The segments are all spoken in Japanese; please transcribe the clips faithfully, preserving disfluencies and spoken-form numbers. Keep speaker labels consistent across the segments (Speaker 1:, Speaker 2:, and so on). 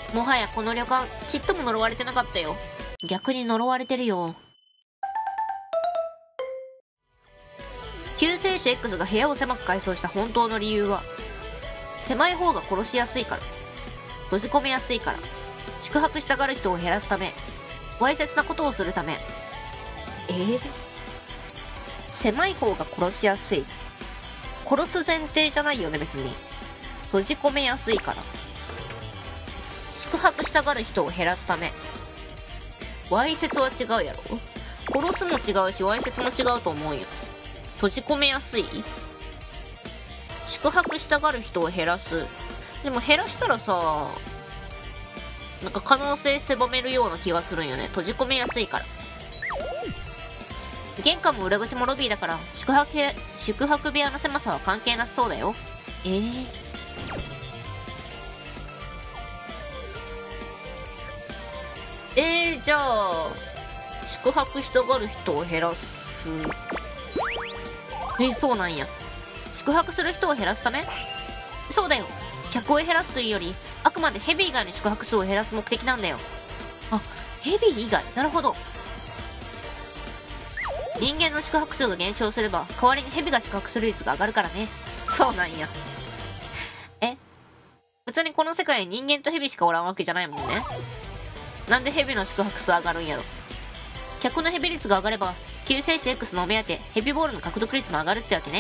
Speaker 1: もはやこの旅館ちっとも呪われてなかったよ。逆に呪われてるよ。救世主 X が部屋を狭く改装した本当の理由は、狭い方が殺しやすいから、閉じ込めやすいから、宿泊したがる人を減らすため、わいせつなことをするため。えー、狭い方が殺しやすい。殺す前提じゃないよね別に。閉じ込めやすいから、宿泊したがる人を減らすため。わいせつは違うやろ。殺すも違うしわいせつも違うと思うよ。閉じ込めやすい、宿泊したがる人を減らす。でも減らしたらさ、なんか可能性狭めるような気がするんよね。閉じ込めやすいから。玄関も裏口もロビーだから宿泊部屋、宿泊部屋の狭さは関係なさそうだよ。えー、えー、じゃあ宿泊したがる人を減らす。え、そうなんや。宿泊する人を減らすため？そうだよ。客を減らすというより、あくまでヘビ以外の宿泊数を減らす目的なんだよ。あ、ヘビ以外？なるほど。人間の宿泊数が減少すれば、代わりにヘビが宿泊する率が上がるからね。そうなんや。え？別にこの世界に人間とヘビしかおらんわけじゃないもんね。なんでヘビの宿泊数上がるんやろ。客のヘビ率が上がれば、救世主 X のお目当て、ヘビボールの獲得率も上がるってわけね。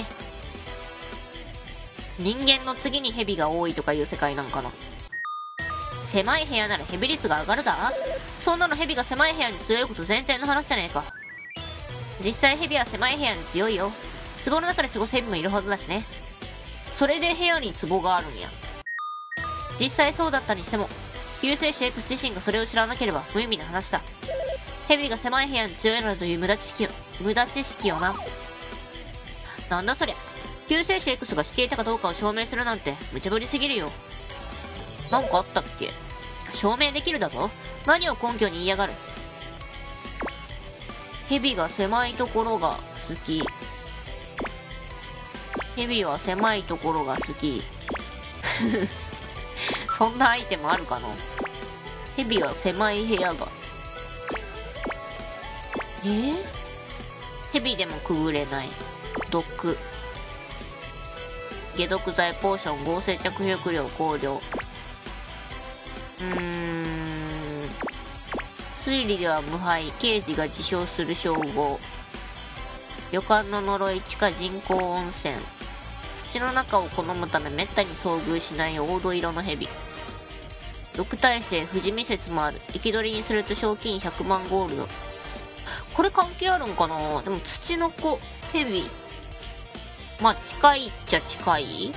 Speaker 1: 人間の次にヘビが多いとかいう世界なんかな。狭い部屋ならヘビ率が上がるだ？そんなのヘビが狭い部屋に強いこと前提の話じゃねえか。実際ヘビは狭い部屋に強いよ。壺の中で過ごすヘビもいるほどだしね。それで部屋に壺があるんや。実際そうだったにしても、救世主 X 自身がそれを知らなければ無意味な話だ。ヘビが狭い部屋に強いのだという無駄知識を、無駄知識をな。なんだそりゃ。救世主 X が知っていたかどうかを証明するなんて無茶ぶりすぎるよ。なんかあったっけ？証明できるだと？何を根拠に言いやがる。ヘビが狭いところが好き。ヘビは狭いところが好き。そんなアイテムあるかな。ヘビは狭い部屋が。えー、ヘビでもくぐれない。毒。解毒剤、ポーション、合成着色料、香料。うーん。推理では無敗。刑事が自称する称号。旅館の呪い、地下人工温泉。土の中を好むためめったに遭遇しない黄土色のヘビ。毒耐性、不死身説もある。生き捕りにすると賞金ひゃくまんゴールド。これ関係あるんかな。でも土の子、ヘビ。まあ近いっちゃ近い。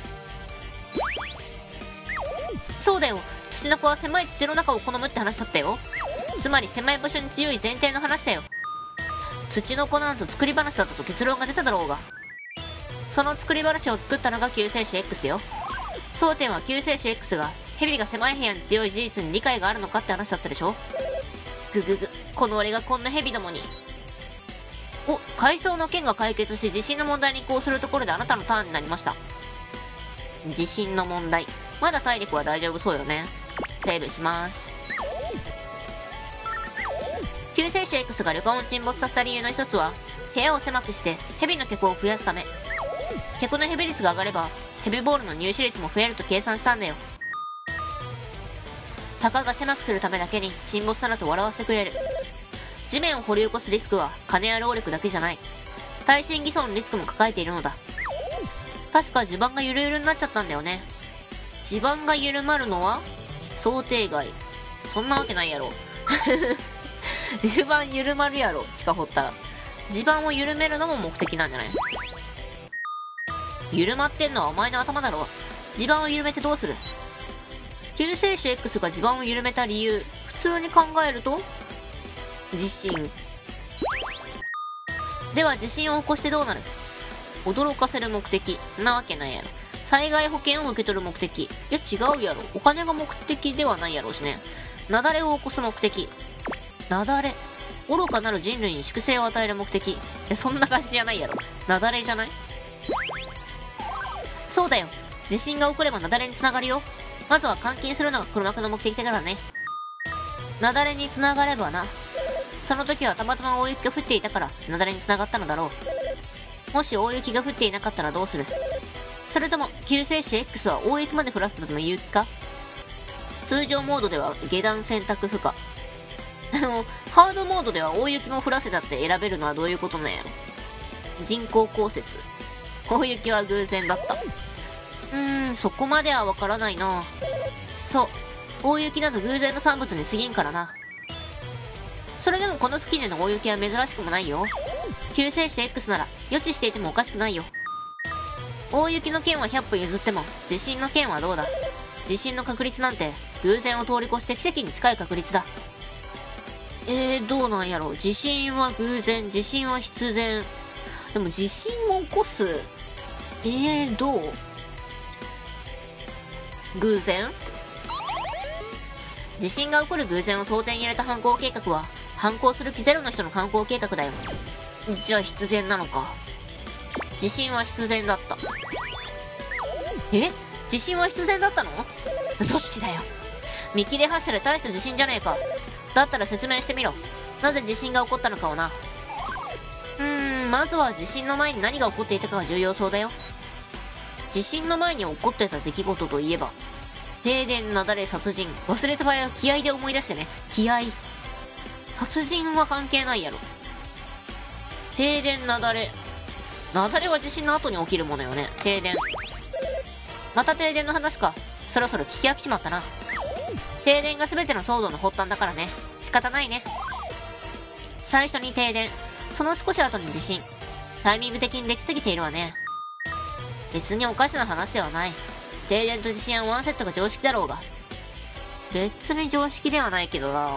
Speaker 1: そうだよ。土の子は狭い土の中を好むって話だったよ。つまり狭い場所に強い前提の話だよ。土の子なんと作り話だったと結論が出ただろうが。その作り話を作ったのが救世主 X よ。争点は救世主 X がヘビが狭い部屋に強い事実に理解があるのかって話だったでしょ。ぐぐぐ、この俺がこんなヘビどもに。お、階層の件が解決し地震の問題に移行するところであなたのターンになりました。地震の問題。まだ体力は大丈夫そうよね。セーブします。救世主 X が旅館を沈没させた理由の一つは、部屋を狭くしてヘビの客を増やすため。客のヘビ率が上がればヘビボールの入手率も増えると計算したんだよ。たかが狭くするためだけに沈没だなと笑わせてくれる。地面を掘り起こすリスクは金や労力だけじゃない。耐震偽装のリスクも抱えているのだ。確か地盤がゆるゆるになっちゃったんだよね。地盤が緩まるのは想定外。そんなわけないやろ。地盤緩まるやろ、地下掘ったら。地盤を緩めるのも目的なんじゃない？緩まってんのはお前の頭だろ。地盤を緩めてどうする？救世主 X が地盤を緩めた理由、普通に考えると地震。では地震を起こしてどうなる？驚かせる目的なわけないやろ。災害保険を受け取る目的。いや違うやろ。お金が目的ではないやろうしね。雪崩を起こす目的。雪崩。愚かなる人類に粛清を与える目的。え、そんな感じじゃないやろ。雪崩じゃない？そうだよ。地震が起これば雪崩につながるよ。 まずは監禁するのが黒幕の目的だからね。雪崩に繋がればな。その時はたまたま大雪が降っていたから雪崩に繋がったのだろう。もし大雪が降っていなかったらどうする？それとも救世主 X は大雪まで降らせたとも言う気か？通常モードでは下段選択不可。あの、ハードモードでは大雪も降らせたって選べるのはどういうことなんやろ。人工降雪。大雪は偶然だった。うーん、そこまではわからないな。そう。大雪など偶然の産物に過ぎんからな。それでもこの付近での大雪は珍しくもないよ。救世主 X なら予知していてもおかしくないよ。大雪の件はひゃっぽ譲っても、地震の件はどうだ？地震の確率なんて偶然を通り越して奇跡に近い確率だ。えー、どうなんやろ。地震は偶然、地震は必然。でも地震を起こす。えー、どう？偶然？地震が起こる偶然を想定に入れた犯行計画は、犯行する気ゼロの人の犯行計画だよ。じゃあ必然なのか。地震は必然だった。え？地震は必然だったの？どっちだよ。見切り発車で大した地震じゃねえか。だったら説明してみろ。なぜ地震が起こったのかをな。うーん、まずは地震の前に何が起こっていたかが重要そうだよ。地震の前に起こってた出来事といえば、停電、雪崩、殺人。忘れた場合は気合で思い出してね。気合。殺人は関係ないやろ。停電、雪崩。雪崩は地震の後に起きるものよね。停電。また停電の話か。そろそろ聞き飽きちまったな。停電が全ての騒動の発端だからね。仕方ないね。最初に停電。その少し後に地震。タイミング的にできすぎているわね。別におかしな話ではない。停電と地震はワンセットが常識だろうが。別に常識ではないけどな。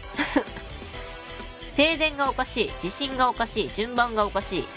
Speaker 1: 停電がおかしい。地震がおかしい。順番がおかしい。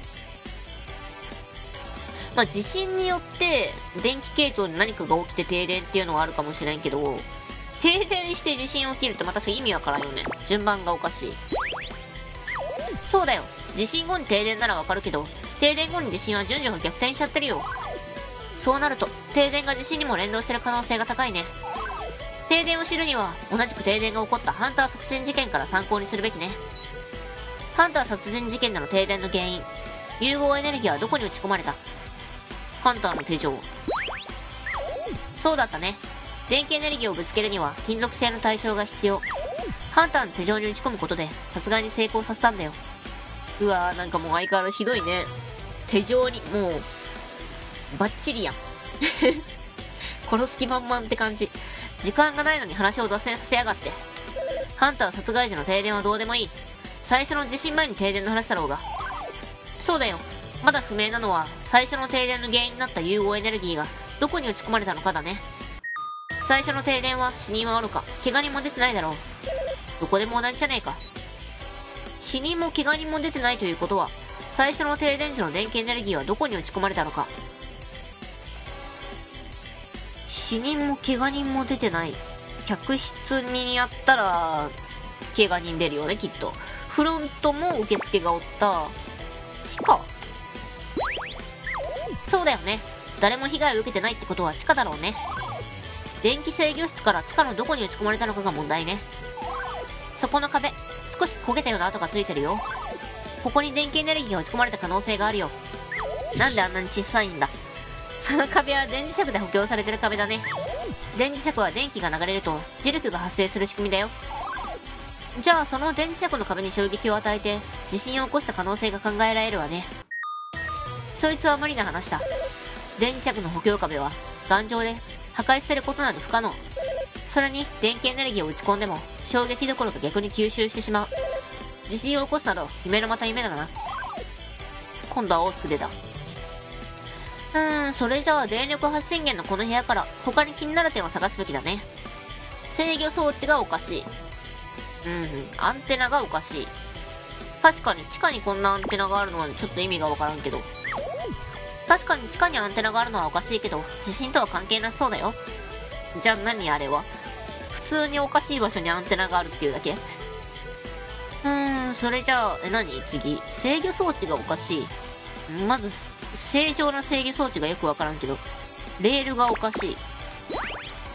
Speaker 1: まあ、地震によって電気系統に何かが起きて停電っていうのはあるかもしれんけど、停電して地震起きるってまた意味わからんよね。順番がおかしい。そうだよ。地震後に停電ならわかるけど、停電後に地震は順序が逆転しちゃってるよ。そうなると、停電が地震にも連動してる可能性が高いね。停電を知るには、同じく停電が起こったハンター殺人事件から参考にするべきね。ハンター殺人事件での停電の原因、融合エネルギーはどこに打ち込まれた？ハンターの手錠。そうだったね。電気エネルギーをぶつけるには金属製の対象が必要。ハンターの手錠に打ち込むことで殺害に成功させたんだよ。うわー、なんかもう相変わらずひどいね。手錠に、もう、バッチリやん。殺す気満々って感じ。時間がないのに話を脱線させやがって。ハンター殺害時の停電はどうでもいい。最初の地震前に停電の話だろうが。そうだよ。まだ不明なのは、最初の停電の原因になった融合エネルギーがどこに打ち込まれたのかだね。最初の停電は死人はおろか、怪我人も出てないだろう。どこでも同じじゃねえか。死人も怪我人も出てないということは、最初の停電時の電気エネルギーはどこに打ち込まれたのか。死人も怪我人も出てない。客室にやったら、怪我人出るよね、きっと。フロントも受付がおった。地下？そうだよね。誰も被害を受けてないってことは地下だろうね。電気制御室から地下のどこに打ち込まれたのかが問題ね。そこの壁、少し焦げたような跡がついてるよ。ここに電気エネルギーが打ち込まれた可能性があるよ。なんであんなに小さいんだ。その壁は電磁石で補強されてる壁だね。電磁石は電気が流れると磁力が発生する仕組みだよ。じゃあその電磁石の壁に衝撃を与えて地震を起こした可能性が考えられるわね。そいつは無理な話だ。電磁石の補強壁は頑丈で破壊することなど不可能。それに電気エネルギーを打ち込んでも衝撃どころか逆に吸収してしまう。地震を起こすなど夢のまた夢だな。今度は大きく出た。うーん、それじゃあ電力発信源のこの部屋から他に気になる点を探すべきだね。制御装置がおかしい。うん、アンテナがおかしい。確かに地下にこんなアンテナがあるのはちょっと意味がわからんけど。確かに地下にアンテナがあるのはおかしいけど、地震とは関係なさそうだよ。じゃあ何あれは？普通におかしい場所にアンテナがあるっていうだけ？うーん、それじゃあ、え、何次。制御装置がおかしい。まず、正常な制御装置がよくわからんけど、レールがおかしい。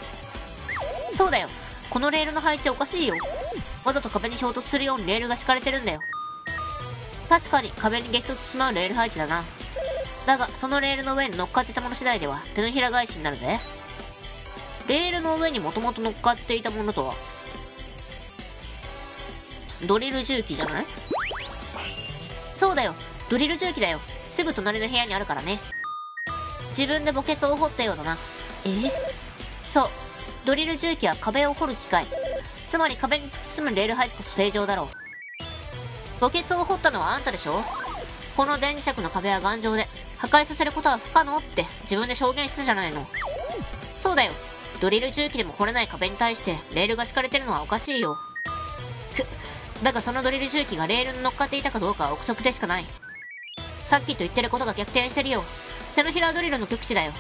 Speaker 1: そうだよ。このレールの配置おかしいよ。わざと壁に衝突するようにレールが敷かれてるんだよ。確かに壁に激突してしまうレール配置だな。だが、そのレールの上に乗っかってたもの次第では手のひら返しになるぜ。レールの上にもともと乗っかっていたものとは、ドリル重機じゃない？そうだよ。ドリル重機だよ。すぐ隣の部屋にあるからね。自分で墓穴を掘ったようだな。え？そう。ドリル重機は壁を掘る機械。つまり壁に突き進むレール配置こそ正常だろう。墓穴を掘ったのはあんたでしょ？この電磁石の壁は頑丈で、破壊させることは不可能って自分で証言したじゃないの。そうだよ。ドリル重機でも掘れない壁に対してレールが敷かれてるのはおかしいよ。く、だがそのドリル重機がレールに乗っかっていたかどうかは憶測でしかない。さっきと言ってることが逆転してるよ。手のひらドリルの極致だよ。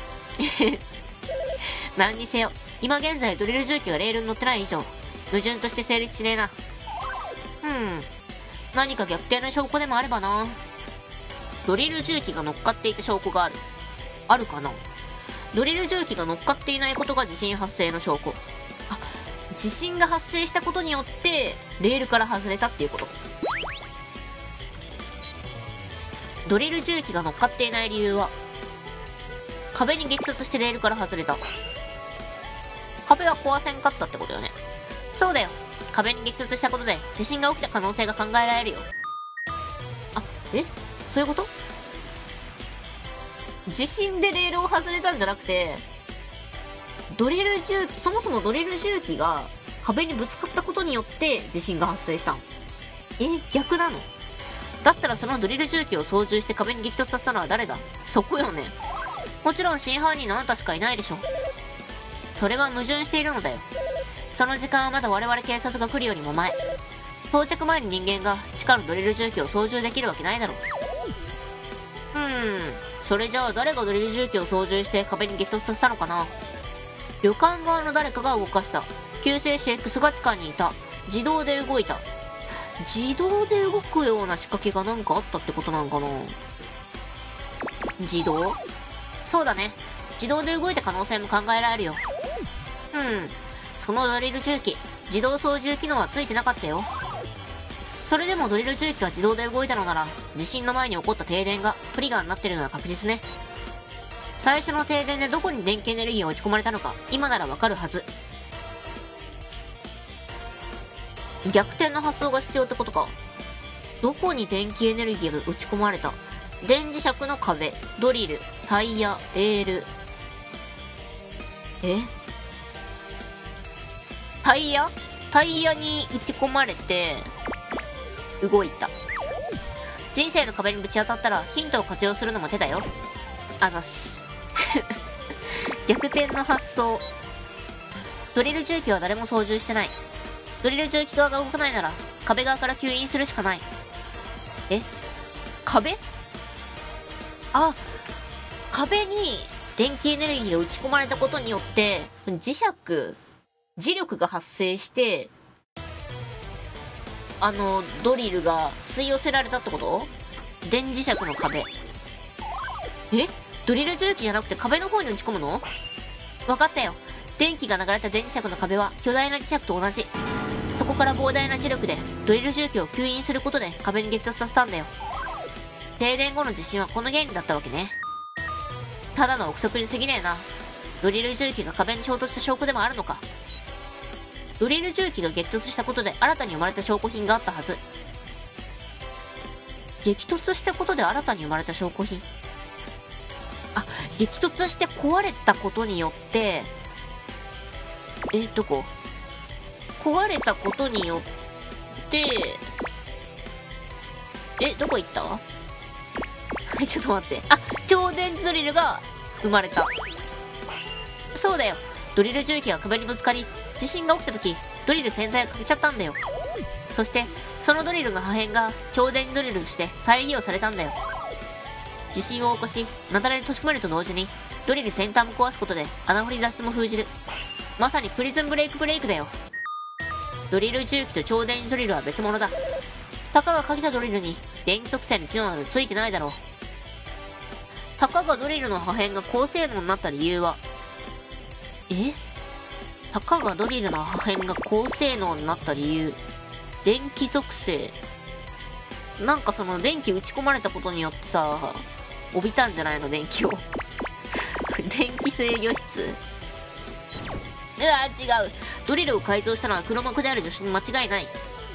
Speaker 1: 何にせよ、今現在ドリル重機がレールに乗ってない以上、矛盾として成立しねえな。うん。何か逆転の証拠でもあればな。ドリル重機が乗っかっていた証拠がある。あるかな？ドリル重機が乗っかっていないことが地震発生の証拠。あ、地震が発生したことによって、レールから外れたっていうこと。ドリル重機が乗っかっていない理由は、壁に激突してレールから外れた。壁は壊せんかったってことよね。そうだよ。壁に激突したことで地震が起きた可能性が考えられるよ。あ、え？そういうこと？地震でレールを外れたんじゃなくて、ドリル重機、そもそもドリル重機が壁にぶつかったことによって地震が発生したん？え、逆なの？だったらそのドリル重機を操縦して壁に激突させたのは誰だ？そこよね。もちろん真犯人のあなたしかいないでしょ。それは矛盾しているのだよ。その時間はまだ我々警察が来るよりも前。到着前に人間が地下のドリル重機を操縦できるわけないだろう。うーん、それじゃあ誰がドリル重機を操縦して壁に激突させたのかな。旅館側の誰かが動かした。救世主 X が地下にいた。自動で動いた。自動で動くような仕掛けがなんかあったってことなのかな。自動？そうだね。自動で動いた可能性も考えられるよ。うん。そのドリル重機、自動操縦機能はついてなかったよ。それでもドリル重機が自動で動いたのなら、地震の前に起こった停電がトリガーになってるのは確実ね。最初の停電でどこに電気エネルギーが落ち込まれたのか、今ならわかるはず。逆転の発想が必要ってことか。どこに電気エネルギーが打ち込まれた？電磁石の壁、ドリル、タイヤ、レール。え？タイヤ？タイヤに打ち込まれて、動いた。人生の壁にぶち当たったらヒントを活用するのも手だよ。あざっす。逆転の発想。ドリル重機は誰も操縦してない。ドリル重機側が動かないなら、壁側から吸引するしかない。え？壁？あ、壁に電気エネルギーが打ち込まれたことによって、磁石、磁力が発生して、あの、ドリルが吸い寄せられたってこと？電磁石の壁。え？ドリル重機じゃなくて壁の方に打ち込むの？わかったよ。電気が流れた電磁石の壁は巨大な磁石と同じ。そこから膨大な磁力でドリル重機を吸引することで壁に激突させたんだよ。停電後の地震はこの原理だったわけね。ただの憶測に過ぎねえな。ドリル重機が壁に衝突した証拠でもあるのか。ドリル重機が激突したことで新たに生まれた証拠品があったはず。激突したことで新たに生まれた証拠品。あ、激突して壊れたことによって、え、どこ？壊れたことによって、え、どこ行った？ちょっと待って。あ、超電磁ドリルが生まれた。そうだよ。ドリル重機が壁にぶつかり、地震が起きた時、ドリル全体が欠けちゃったんだよ。そして、そのドリルの破片が超電磁ドリルとして再利用されたんだよ。地震を起こし、雪崩に閉じ込めると同時に、ドリル先端も壊すことで穴掘り脱出も封じる。まさにプリズンブレイクブレイクだよ。ドリル重機と超電磁ドリルは別物だ。たかがかけたドリルに電気属性の機能などついてないだろう。たかがドリルの破片が高性能になった理由は、え？ たかがドリルの破片が高性能になった理由。電気属性。なんかその電気打ち込まれたことによってさ、帯びたんじゃないの電気を。電気制御室。うわ違う。ドリルを改造したのは黒幕である助手に間違いない。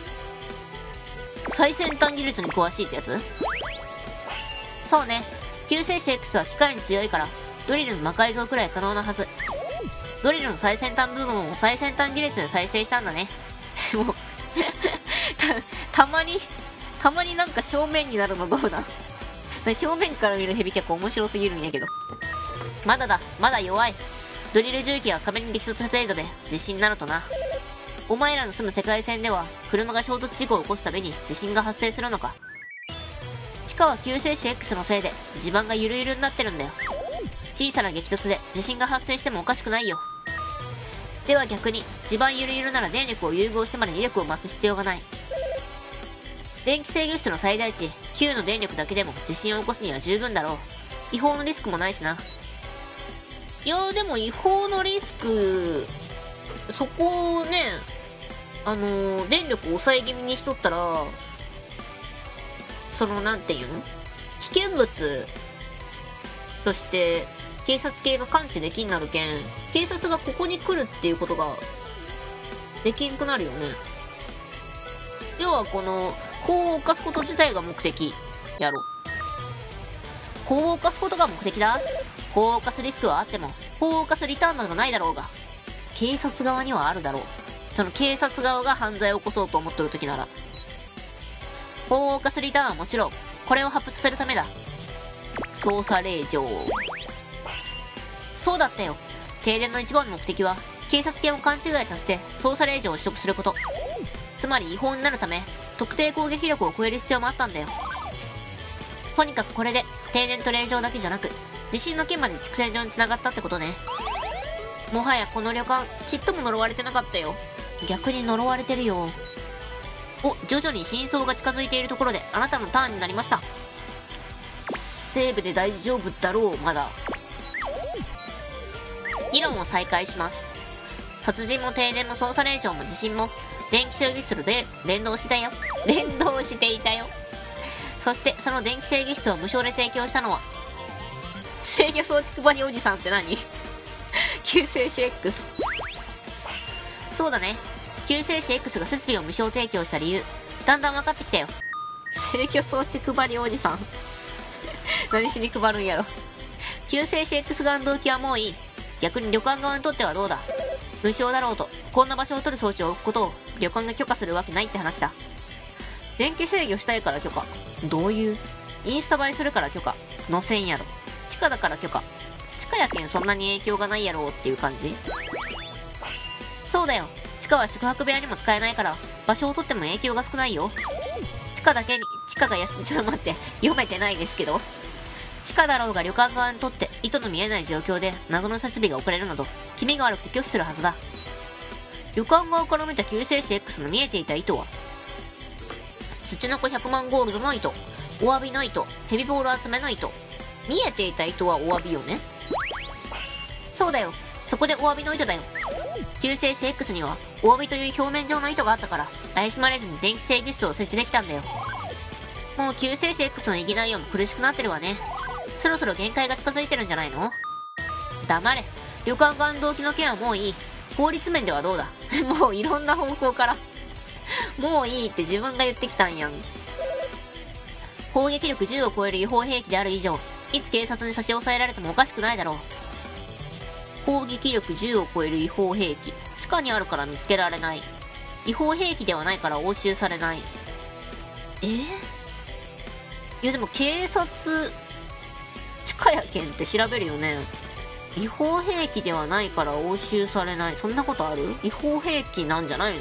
Speaker 1: 最先端技術に詳しいってやつ？そうね。救世主 X は機械に強いから、ドリルの魔改造くらい可能なはず。ドリルの最先端部分を最先端技術で再生したんだね。もうた、たまに、たまになんか正面になるのどうだ正面から見るヘビ結構面白すぎるんやけど。まだだ、まだ弱い。ドリル重機は壁に激突した程度で地震になるとな。お前らの住む世界線では車が衝突事故を起こすたびに地震が発生するのか。地下は救世主 X のせいで地盤がゆるゆるになってるんだよ。小さな激突で地震が発生してもおかしくないよ。では逆に地盤ゆるゆるなら電力を融合してまで威力を増す必要がない。電気制御室の最大値きゅうの電力だけでも地震を起こすには十分だろう。違法のリスクもないしな。いやーでも違法のリスク、そこをね、あのー、電力を抑え気味にしとったら、そのなんていうの、危険物として警察系が感知できんなるけん、警察がここに来るっていうことができんくなるよね。要はこの法を犯すこと自体が目的やろ。法を犯すことが目的だ。法を犯すリスクはあっても法を犯すリターンなどないだろうが、警察側にはあるだろう。その警察側が犯罪を起こそうと思ってる時なら。法を犯すリターンはもちろんこれを発布させるためだ。捜査令状。そうだったよ。停電の一番の目的は警察犬を勘違いさせて捜査令状を取得すること。つまり違法になるため特定攻撃力を超える必要もあったんだよ。とにかくこれで停電と令状だけじゃなく地震の件まで蓄電場に繋がったってことね。もはやこの旅館ちっとも呪われてなかったよ。逆に呪われてるよ。お、徐々に真相が近づいているところであなたのターンになりました。セーブで大丈夫だろう。まだ議論を再開します。殺人も停電も捜査令状も地震も電気制御室で連動してたよ。連動していたよ。そしてその電気制御室を無償で提供したのは制御装置配りおじさんって何救世主 X。 そうだね。救世主 X が設備を無償提供した理由だんだん分かってきたよ。制御装置配りおじさん何しに配るんやろ。救世主 X 側の動機はもういい。逆に旅館側にとってはどうだ。無償だろうとこんな場所を取る装置を置くことを旅館が許可するわけないって話だ。電気制御したいから許可。どういう？インスタ映えするから許可。のせんやろ。地下だから許可。地下やけんそんなに影響がないやろうっていう感じ。そうだよ。地下は宿泊部屋にも使えないから場所を取っても影響が少ないよ。地下だけに地下がやすちょっと待って読めてないですけど、地下だろうが旅館側にとって意図の見えない状況で謎の設備が置かれるなど気味が悪くて拒否するはずだ。旅館側から見た救世主 X の見えていた意図は土の子ひゃくまんゴールドの意図、お詫びの意図、ヘビボール集めの意図。見えていた意図はお詫びよね。そうだよ。そこでお詫びの意図だよ。救世主 X にはお詫びという表面上の意図があったから怪しまれずに電気制御室を設置できたんだよ。もう救世主 X の意義内容も苦しくなってるわね。そろそろ限界が近づいてるんじゃないの？黙れ。旅館側の動機の件はもういい。法律面ではどうだもういろんな方向からもういいって自分が言ってきたんやん。砲撃力じゅうを超える違法兵器である以上いつ警察に差し押さえられてもおかしくないだろう。攻撃力じゅうを超える違法兵器。地下にあるから見つけられない。違法兵器ではないから押収されない。えー、いやでも警察地下やけんって調べるよね。違法兵器ではないから押収されない。そんなことある？違法兵器なんじゃないの？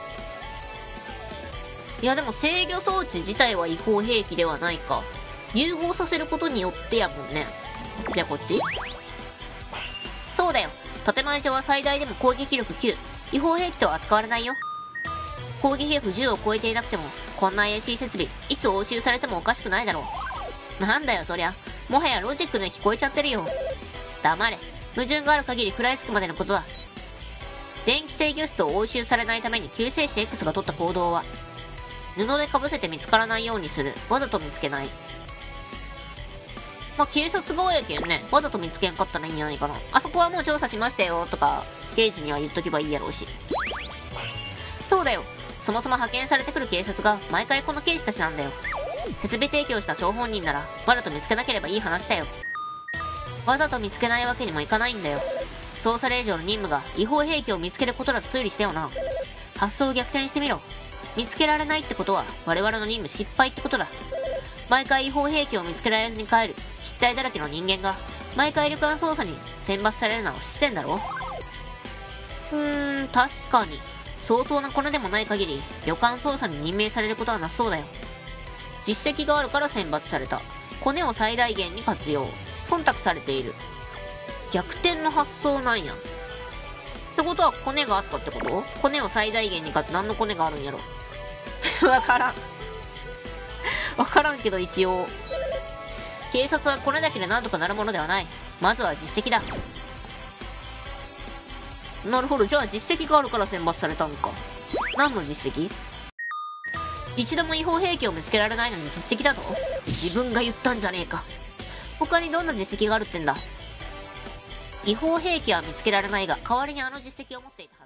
Speaker 1: いやでも制御装置自体は違法兵器ではないか。融合させることによってやもんね。じゃあこっち？そうだよ。建前上は最大でも攻撃力きゅう。違法兵器とは扱われないよ。攻撃力じゅうを超えていなくてもこんな エーシー 設備いつ押収されてもおかしくないだろう。なんだよそりゃ。もはやロジックの聞こえちゃってるよ。黙れ。矛盾がある限り食らいつくまでのことだ。 電気制御室を押収されないために救世主 X が取った行動は、布でかぶせて見つからないようにする。わざと見つけない。まあ、警察側やけんね。わざと見つけんかったらいいんじゃないかな。あそこはもう調査しましたよとか、刑事には言っとけばいいやろうし。そうだよ。そもそも派遣されてくる警察が毎回この刑事たちなんだよ。設備提供した張本人ならわざと見つけなければいい話だよ。わざと見つけないわけにもいかないんだよ。捜査令状の任務が違法兵器を見つけることだと推理したよな。発想を逆転してみろ。見つけられないってことは我々の任務失敗ってことだ。毎回違法兵器を見つけられずに帰る失態だらけの人間が毎回旅館捜査に選抜されるのは不自然だろ。うーん、確かに相当なコネでもない限り旅館捜査に任命されることはなさそうだよ。実績があるから選抜された。コネを最大限に活用。忖度されている。逆転の発想なんや。ってことはコネがあったってこと？コネを最大限にかって何のコネがあるんやろ。わからん。わからんけど一応。警察はこれだけで何とかなるものではない。まずは実績だ。なるほど。じゃあ実績があるから選抜されたのか。何の実績？一度も違法兵器を見つけられないのに実績だと？自分が言ったんじゃねえか。他にどんな実績があるってんだ？違法兵器は見つけられないが、代わりにあの実績を持っていたはず。